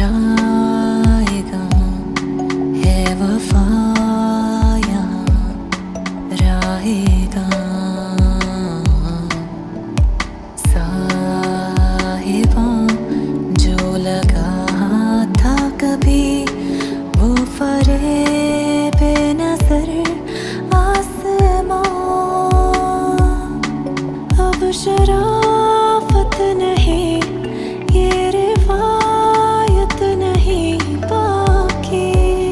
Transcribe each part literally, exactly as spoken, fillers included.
जाएगा है वफा यहाँ रहेगा। साहिबा जो लगा था कभी वो फरेब नजर आसमां अब शराफत नहीं, ये रिवायत नहीं बाकी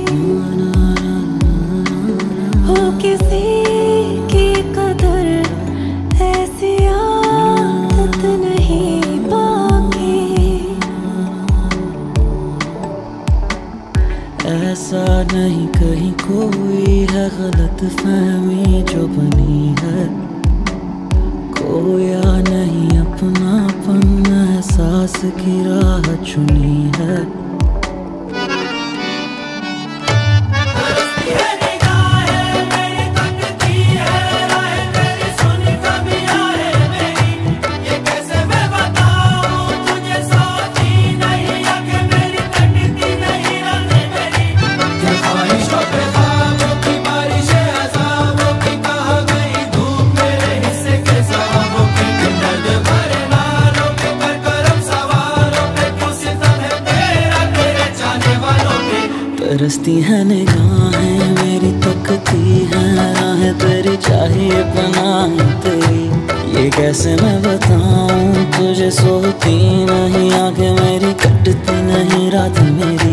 हो किसी की कदर, ऐसी आदत नहीं बाकी। ऐसा नहीं कहीं कोई है गलत फहमी जो बनी है, खोया नहीं अपनापन एहसास की राह चुनी है। तरसती है निगाहें मेरी, तकती है राहें तेरी, चाहिए पनाह तेरी। ये कैसे मैं बताऊं तुझे, सोती नहीं आंखें मेरी, कटती नहीं रात मेरी।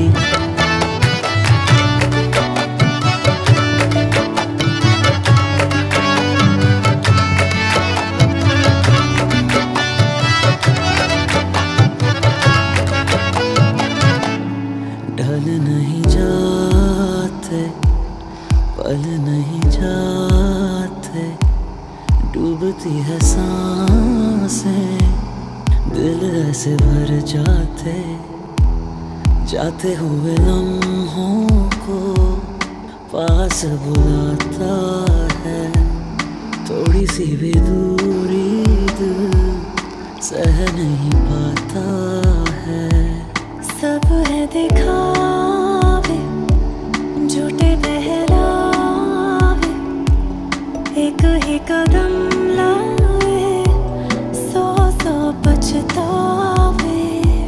ढल नहीं जाते पल नहीं जाते, डूबती है सांसें दिल ऐसे भर जाते, जाते हुए लम्हों को पास बुलाता है। थोड़ी सी भी दूरी दिल सह नहीं पाता है। सब है दिखावे झूठे बहलावे, एक ही कदम लाए सौ सौ पछतावे।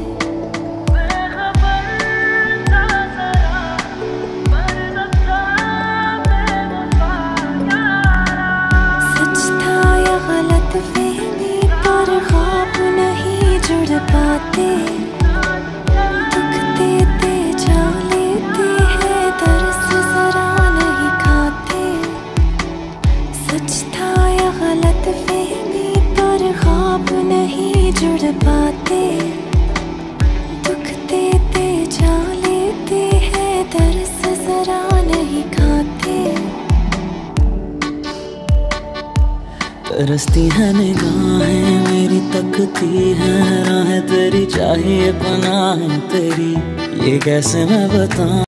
सच था या गलत फहमी पर ख्वाब नहीं जुड़ पाते, नहीं जुड़ पाते, दुख देते जा लेते हैं, दर्द जरा नहीं खाते। तरसती है निगाहें मेरी, तकती है राहें तेरी, चाहिए पनाह तेरी। ये कैसे मैं बताऊं